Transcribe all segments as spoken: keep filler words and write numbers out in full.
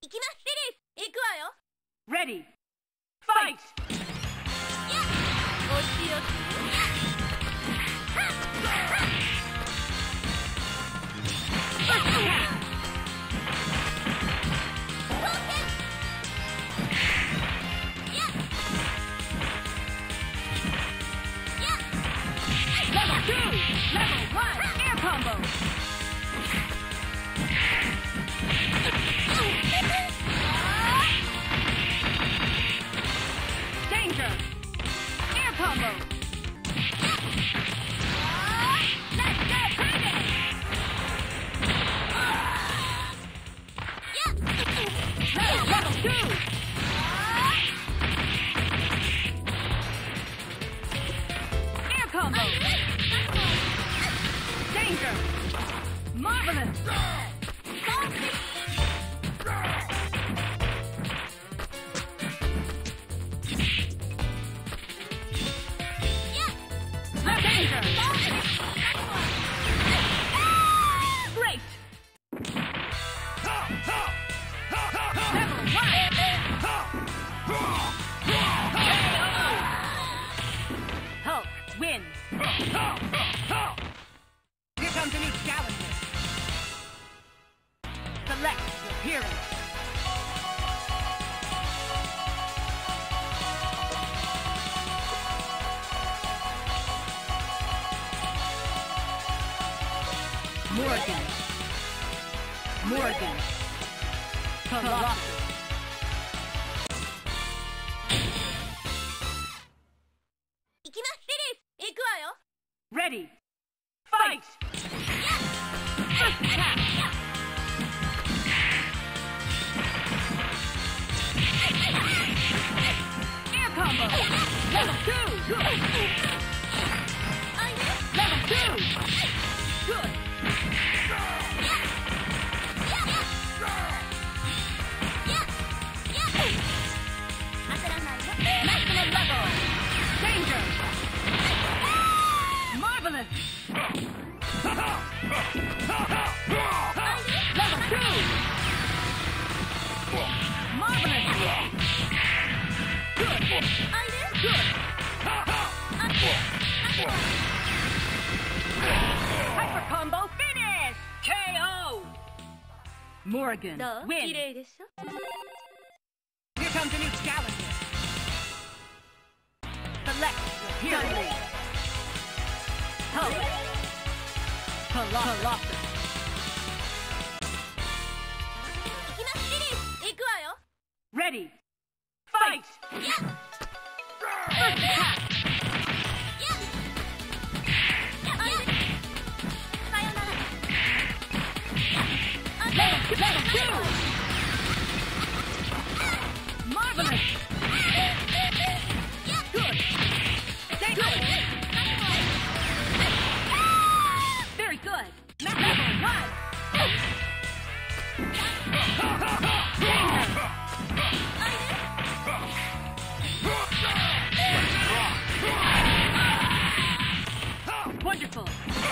行きます。リリー、行くわよ。 Ready. Fight! お仕置き。 Level two! Level one! Air combo! Danger! Air combo! Let's get crazy! Level, level two! Air combo! Danger! Marvelous! Danger! Great! Level one! Hulk wins! Here comes a new challenger. Select your hero. Morgan. Morgan. Colossus. 行きます。リリー、行くわよ。 Ready. Fight! First attack! Air combo! Level two! Level two! Good! Maximum level! Danger! Marvelous! Level two! Marvelous! Good! Good! Hyper combo finish! K O! Morgan どう？ wins! 綺麗でしょ。 Here comes a new challenger. Select your hero. Hulk. Colossus. 行きます。リリー、行くわよ。 Ready. Fight. First attack. さよなら。 Level, level two. Marvelous. Good. Danger. Very good. Level one. Danger. Wonderful.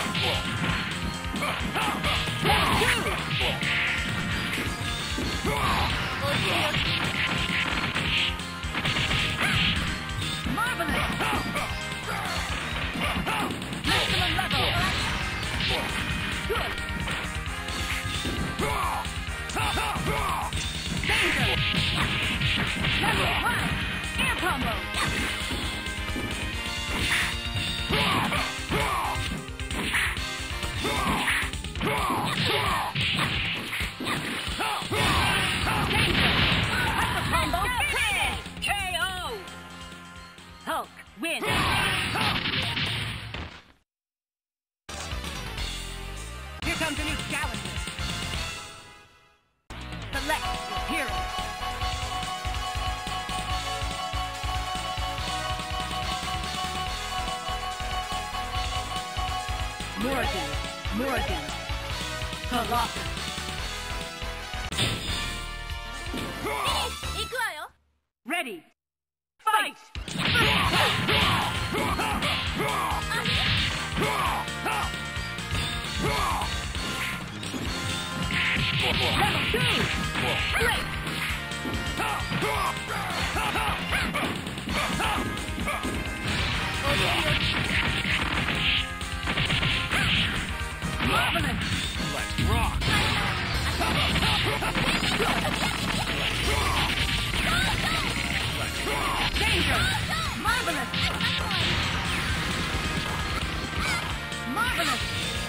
Level two. Marvelous. Maximum level. Good. Danger. Level one. Air combo. Danger. Hyper combo finish. K O. Hulk wins. Here comes a new challenger. Select your hero. Morgan. Morgan. Colossus. 行くわよ。 Ready. Fight. Level two. Great. Marvelous! Let's rock! Danger! Marvelous! Marvelous!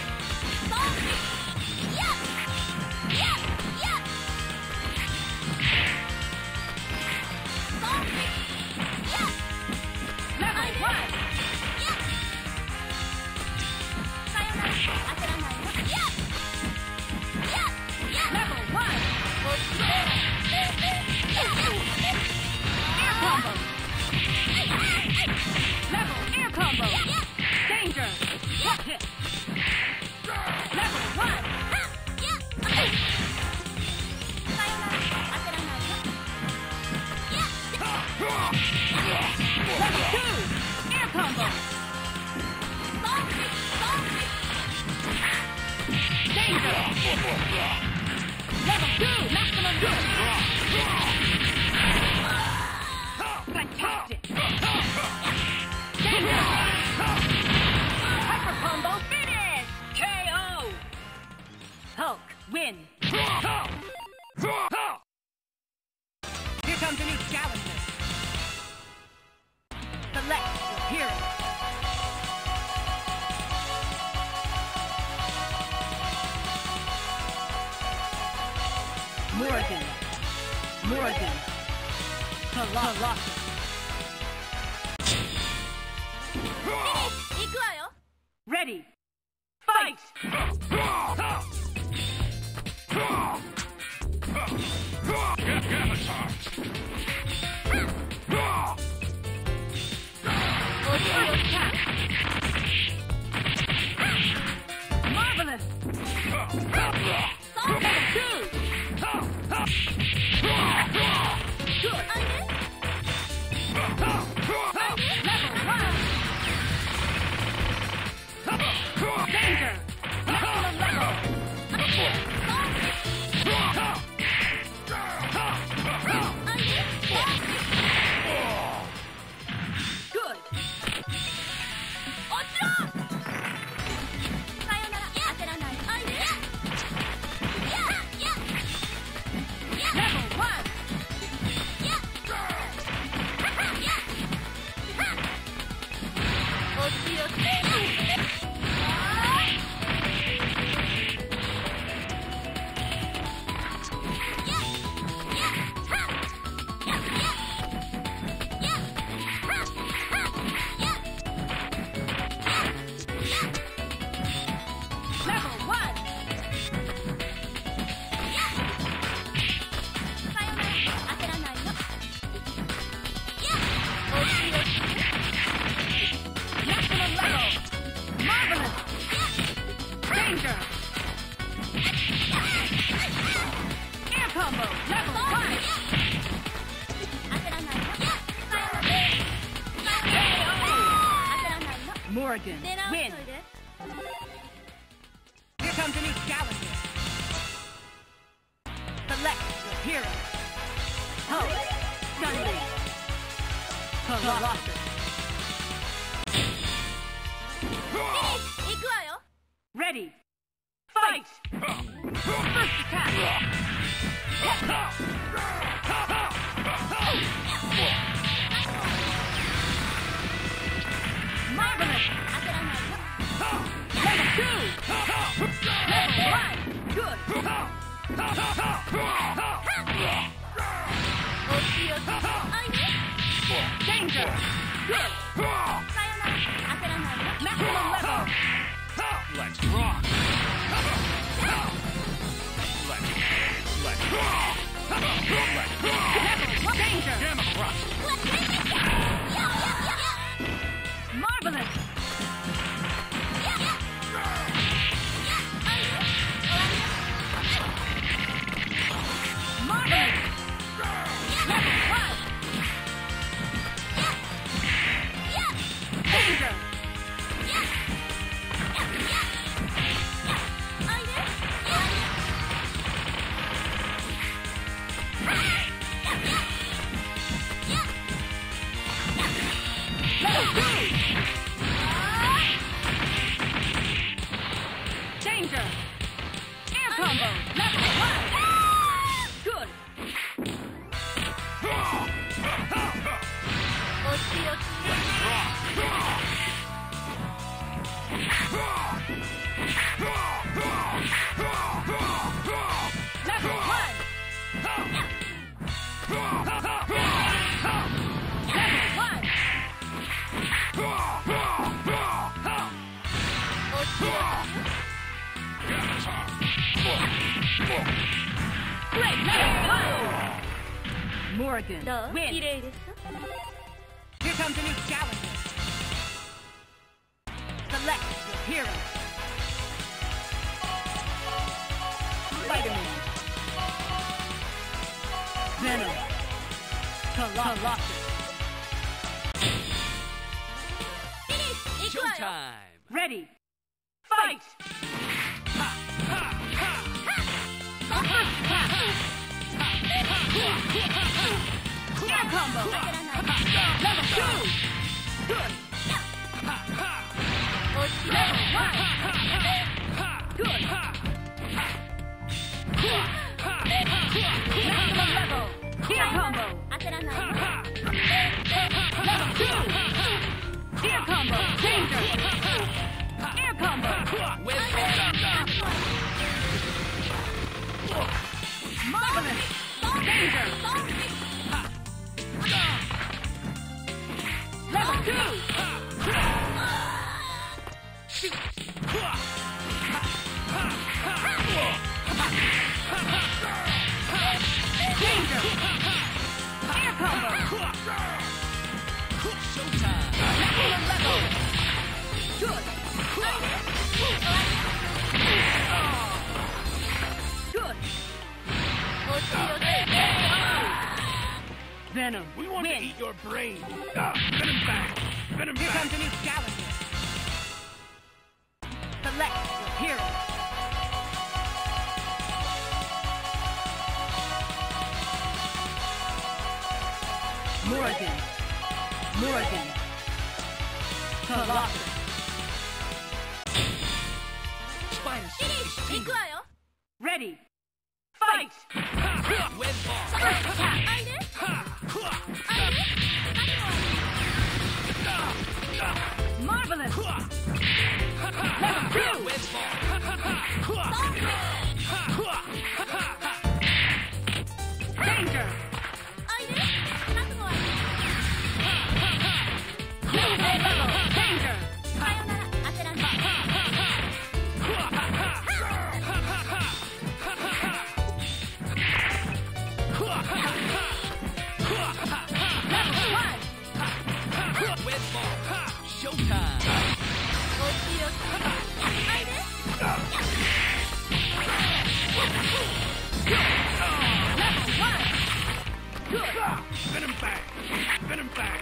Level one! Level one! Air combo! Level air combo! Danger! Hot hit! Level one! Level two! Air combo! Danger! Level two! Maximum good! Fantastic! Danger! Hyper combo finish! K O! Hulk, win! Here comes a new challenger. Select your hero. Morgan. Morgan. Colossus. 行くわよ。 Ready. Fight! Marvelous! Level two! Good! Level one! Danger! Maximum level! Good! Level one! Level one! Maximum level! Marvelous! Danger! Air combo! Level one! Morgan, win! Here comes a new challenger. Select your hero. Hulk, Gunly, Colossus. 行くわよ。 Ready. Fight! First attack! Marvelous! Level two! Level one! Good! Danger! Good! Maximum level! Let's rock! Let's, let's rock! Let's rock! Level one! Danger! Gamma Crush! Marvelous! Marvelous! Level one! Danger! Marvelous! combo. Level one. Good. お仕置き Level one. Level one. お仕置 Great level one. Morgan きどう win. 綺麗ですか Here comes a new challenger. Select your hero. Spider-Man. Venom. Colossus. フィニッシュ行くわよ Showtime! Ready. Fight. Air combo. 当たらない Level two. Good. お仕置 Level one. Good. Maximum level. Air combo. 当たらない Level two. Air combo. Danger. Air combo. Marvelous. Danger. Level two. Danger. Air combo. Showtime! Maximum level. Good. Good. お仕置き Venom. We want to Win. eat your brain! Ah, Venom back! Venom Here back! comes a new challenger. Select your hero. Morgan. Morgan. Colossus. Spider フィニッシュ行くわよ Ready. Fight. Web ball! あいであいで何も Marvelous. Level two. Web ball! Danger. あいで覚悟はいい Level. Danger. さよなら当たらない Level one. Web ball! Showtime! お仕置きあいで Level one. Good. Venom back! Venom back!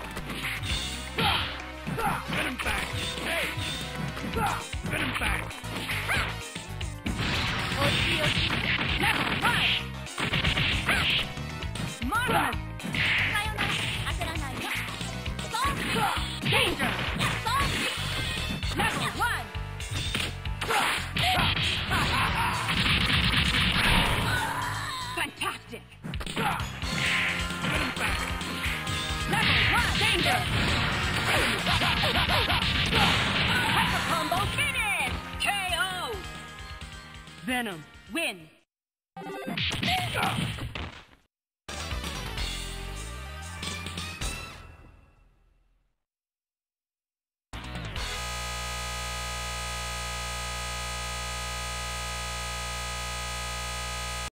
Venom back! Hey! Venom back! お仕置き Level one. Marvelous. さよなら当たらないよ Danger. Level one. Fantastic. Venom back! Level one. Danger. Hyper combo finish. K O. Venom win.